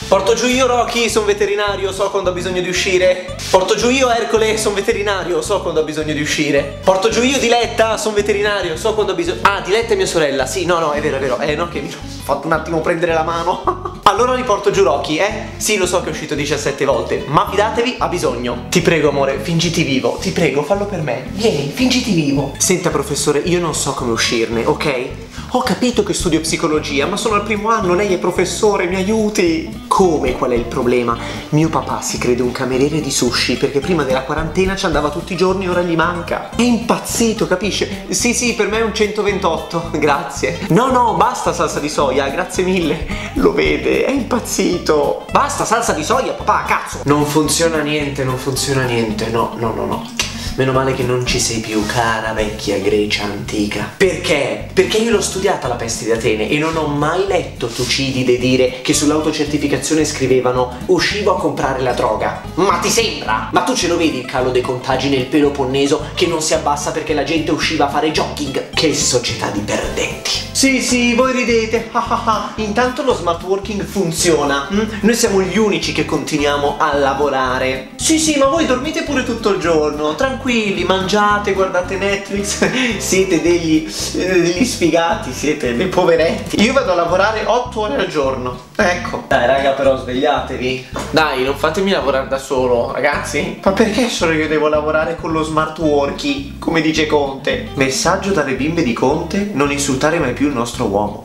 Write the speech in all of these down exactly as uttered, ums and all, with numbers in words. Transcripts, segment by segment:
Porto giù io Rocky, sono veterinario, so quando ho bisogno di uscire. Porto giù io Ercole, sono veterinario, so quando ho bisogno di uscire. Porto giù io Diletta, sono veterinario, so quando ho bisogno... Ah, Diletta è mia sorella, sì, no, no, è vero, è vero. Eh, no, che mi ho fatto un attimo prendere la mano. Allora riporto giù Rocky, eh? Sì, lo so che è uscito diciassette volte, ma fidatevi, ha bisogno. Ti prego, amore, fingiti vivo, ti prego, fallo per me. Vieni, fingiti vivo. Senta, professore, io non so come uscirne, ok? Ho capito che studio psicologia, ma sono al primo anno, lei è professore, mi aiuti! Come? Qual è il problema? Mio papà si crede un cameriere di sushi perché prima della quarantena ci andava tutti i giorni e ora gli manca. È impazzito, capisce? Sì, sì, per me è un centoventotto, grazie. No, no, basta salsa di soia, grazie mille. Lo vede, è impazzito. Basta salsa di soia, papà, cazzo! Non funziona niente, non funziona niente, no, no, no, no. Meno male che non ci sei più, cara vecchia Grecia antica. Perché? Perché io l'ho studiata la peste di Atene e non ho mai letto Tucidide dire che sull'autocertificazione scrivevano uscivo a comprare la droga. Ma ti sembra? Ma tu ce lo vedi il calo dei contagi nel Peloponneso che non si abbassa perché la gente usciva a fare jogging? Che società di perdenti. Sì, sì, voi ridete. Intanto lo smart working funziona. Mm? Noi siamo gli unici che continuiamo a lavorare. Sì, sì, ma voi dormite pure tutto il giorno, tranquilli, mangiate, guardate Netflix. Siete degli, degli sfigati, siete dei poveretti. Io vado a lavorare otto ore al giorno. Ecco. Dai raga, però svegliatevi. Dai, non fatemi lavorare da solo, ragazzi. Ma perché solo io devo lavorare con lo smart working, come dice Conte? Messaggio dalle bimbe di Conte: non insultare mai più il nostro uomo.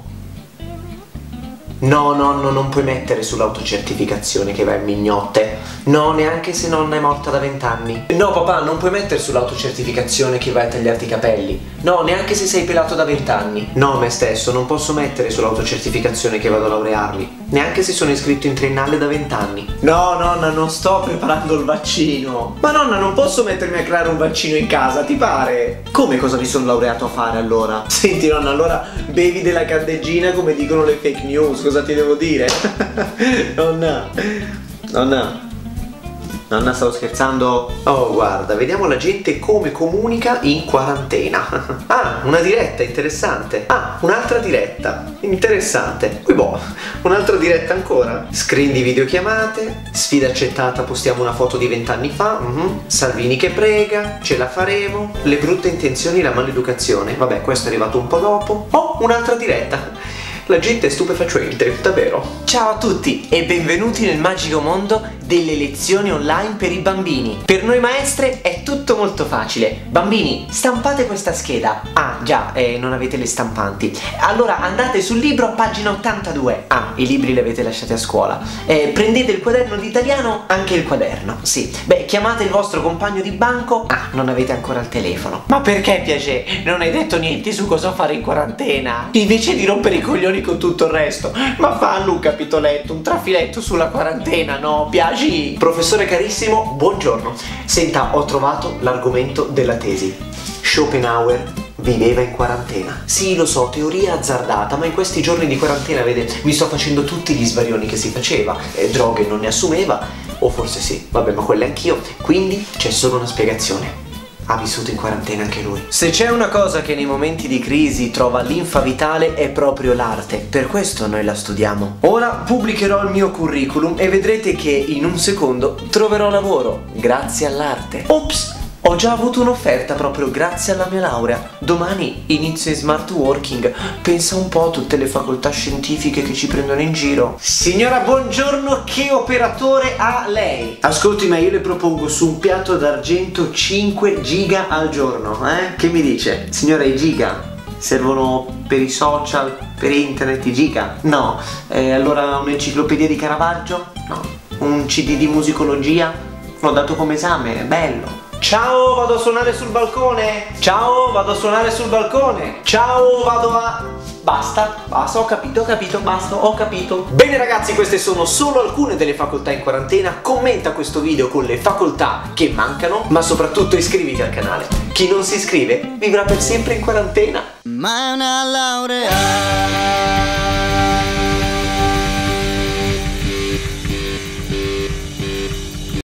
No, nonno, non puoi mettere sull'autocertificazione che vai in mignotte. No, neanche se nonna è morta da vent'anni. No, papà, non puoi mettere sull'autocertificazione che vai a tagliarti i capelli. No, neanche se sei pelato da vent'anni. No, me stesso, non posso mettere sull'autocertificazione che vado a laurearmi. Neanche se sono iscritto in triennale da vent'anni. No, nonna, non sto preparando il vaccino. Ma nonna, non posso mettermi a creare un vaccino in casa, ti pare? Come, cosa mi sono laureato a fare allora? Senti, nonna, allora bevi della candeggina come dicono le fake news. Cosa ti devo dire? Nonna, nonna, nonna, stavo scherzando. Oh, guarda, vediamo la gente come comunica in quarantena. Ah, una diretta, interessante. Ah, un'altra diretta, interessante. Qui boh, un'altra diretta ancora. Screen di videochiamate, sfida accettata, postiamo una foto di vent'anni fa. Mm-hmm. Salvini che prega, ce la faremo. Le brutte intenzioni e la maleducazione. Vabbè, questo è arrivato un po' dopo. Oh, un'altra diretta. La gente è stupefacente, davvero. Ciao a tutti e benvenuti nel magico mondo delle lezioni online per i bambini. Per noi maestre è tutto molto facile. Bambini, stampate questa scheda. Ah già, eh, non avete le stampanti. Allora andate sul libro a pagina ottantadue. Ah, i libri li avete lasciati a scuola. eh, Prendete il quaderno di italiano, anche il quaderno, sì. Beh, chiamate il vostro compagno di banco. Ah, non avete ancora il telefono. Ma perché, Piaget? Non hai detto niente su cosa fare in quarantena? Invece di rompere i coglioni con tutto il resto, ma fallo un capitoletto, un trafiletto sulla quarantena, no? Piaci? Professore carissimo, buongiorno. Senta, ho trovato l'argomento della tesi. Schopenhauer viveva in quarantena. Sì, lo so, teoria azzardata, ma in questi giorni di quarantena, vede, mi sto facendo tutti gli svarioni che si faceva. Eh, droghe non ne assumeva, o forse sì, vabbè, ma quelle anch'io. Quindi c'è solo una spiegazione. Ha vissuto in quarantena anche lui. Se c'è una cosa che nei momenti di crisi trova linfa vitale è proprio l'arte. Per questo noi la studiamo. Ora pubblicherò il mio curriculum e vedrete che in un secondo troverò lavoro grazie all'arte. Ops! Ho già avuto un'offerta proprio grazie alla mia laurea. Domani inizio in smart working. Pensa un po' a tutte le facoltà scientifiche che ci prendono in giro. Signora, buongiorno, che operatore ha lei? Ascolti, ma io le propongo su un piatto d'argento cinque giga al giorno, eh? Che mi dice? Signora, i giga servono per i social, per internet, i giga? No. Eh, allora un'enciclopedia di Caravaggio? No. Un C D di musicologia? L'ho dato come esame, è bello. Ciao, vado a suonare sul balcone. Ciao, vado a suonare sul balcone. Ciao, vado a... Basta, basta, ho capito, ho capito, basta, ho capito. Bene ragazzi, queste sono solo alcune delle facoltà in quarantena. Commenta questo video con le facoltà che mancano, ma soprattutto iscriviti al canale. Chi non si iscrive vivrà per sempre in quarantena. Ma è una laurea